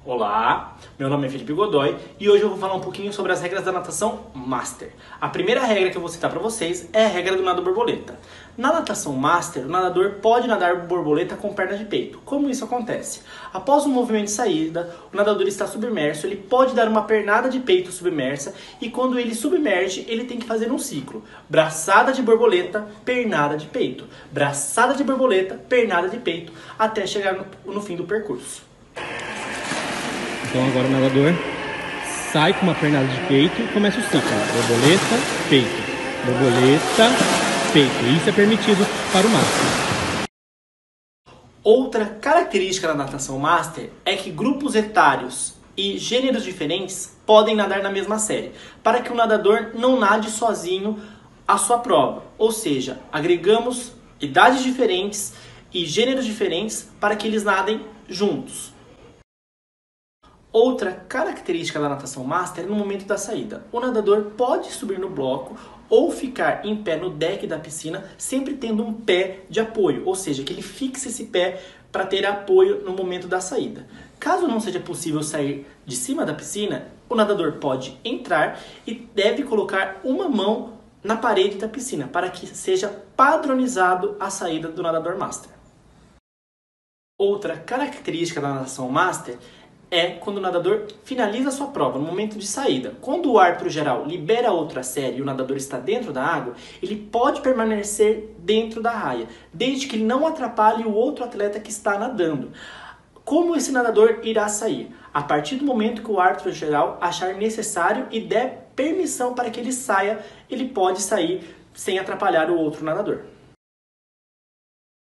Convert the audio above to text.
Olá, meu nome é Felipe Godoy e hoje eu vou falar um pouquinho sobre as regras da natação Master. A primeira regra que eu vou citar para vocês é a regra do nado borboleta. Na natação Master, o nadador pode nadar borboleta com perna de peito. Como isso acontece? Após um movimento de saída, o nadador está submerso, ele pode dar uma pernada de peito submersa e quando ele submerge, ele tem que fazer um ciclo. Braçada de borboleta, pernada de peito. Braçada de borboleta, pernada de peito, até chegar no fim do percurso. Então agora o nadador sai com uma pernada de peito e começa o ciclo. Borboleta, peito. Borboleta, peito. Isso é permitido para o Master. Outra característica da natação Master é que grupos etários e gêneros diferentes podem nadar na mesma série, para que o nadador não nade sozinho a sua prova. Ou seja, agregamos idades diferentes e gêneros diferentes para que eles nadem juntos. Outra característica da natação Master é no momento da saída. O nadador pode subir no bloco ou ficar em pé no deck da piscina, sempre tendo um pé de apoio, ou seja, que ele fixe esse pé para ter apoio no momento da saída. Caso não seja possível sair de cima da piscina, o nadador pode entrar e deve colocar uma mão na parede da piscina para que seja padronizado a saída do nadador Master. Outra característica da natação Master é quando o nadador finaliza a sua prova, no momento de saída. Quando o árbitro geral libera outra série e o nadador está dentro da água, ele pode permanecer dentro da raia, desde que ele não atrapalhe o outro atleta que está nadando. Como esse nadador irá sair? A partir do momento que o árbitro geral achar necessário e der permissão para que ele saia, ele pode sair sem atrapalhar o outro nadador.